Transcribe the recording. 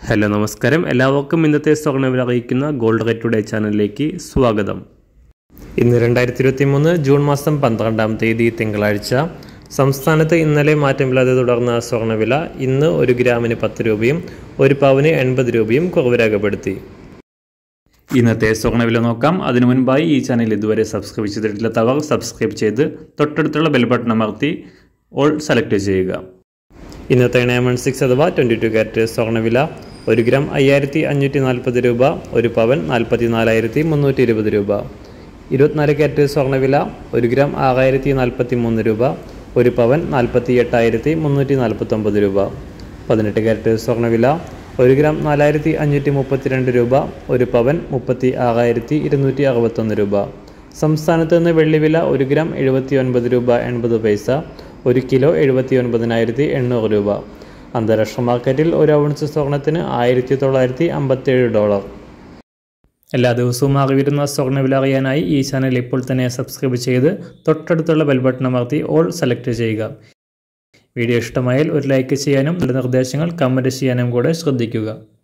Hello നമസ്കാരം, എല്ലാവർക്കും ഇന്നത്തെ സ്വർണ്ണവില അറിയിക്കുന്ന ഗോൾഡ് റേറ്റ് ടുഡേ ചാനലിലേക്ക് സ്വാഗതം. ഇന്ന് 2023 ജൂൺ മാസം 12-ാം തീയതി തിങ്കളാഴ്ച. സംസ്ഥാനത്ത് ഇന്നലെ മാറ്റമില്ലാതെ തുടർന്ന സ്വർണ്ണവില ഇന്ന് 1 ഗ്രാമിന് 10 രൂപയും 1 പവന് 80 രൂപയും കുറവ് രേഖപ്പെടുത്തി. ഇന്നത്തെ സ്വർണ്ണവില നോക്കാം. അതിനു മുൻപായി ഈ ചാനൽ ഇതുവരെ സബ്സ്ക്രൈബ് ചെയ്തിട്ടില്ലാത്തവർ സബ്സ്ക്രൈബ് ചെയ്ത് തൊട്ടടുത്തുള്ള ബെൽ ബട്ടൺ അമർത്തി ഓൾ സെലക്ട് ചെയ്യുക. ഇന്നത്തെ 916 അഥവാ 22 കാരറ്റ് സ്വർണ്ണവില 1 ഗ്രാം 5540 രൂപ, 1 പവൻ 44,320 രൂപ. 24 കാരറ്റ് സ്വർണ്ണവില 1 ഗ്രാം 6043 രൂപ, 1 പവൻ 48,349 രൂപ. 18 കാരറ്റ് സ്വർണ്ണവില 1 ഗ്രാം 4532 രൂപ, 1 പവൻ 36,261 രൂപ. സംസ്ഥാനത്ത് നിന്ന് വെള്ളിവില 1 ഗ്രാം 79 രൂപ 80 പൈസ, 1 കിലോ 79,800 രൂപ. അന്താരാഷ്ട്ര മാർക്കറ്റിൽ 1 ഔൺസ് സ്വർണത്തിന് $1957. എല്ലാ ദിവസവും അറിവിരുന്ന സ്വർണ്ണവില അറിയാനായി ഈ ചാനൽ ഇപ്പോൾ തന്നെ സബ്സ്ക്രൈബ് ചെയ്ത് തൊട്ടടുത്തുള്ള ബെൽ ബട്ടൺ അമർത്തി ഓൾ സെലക്ട് ചെയ്യുക. വീഡിയോ ഇഷ്ടമായാൽ ഒരു ലൈക്ക് ചെയ്യാനും നല്ല നിർദ്ദേശങ്ങൾ കമൻറ്റ് ചെയ്യാനും കൂടെ ശ്രദ്ധിക്കുക.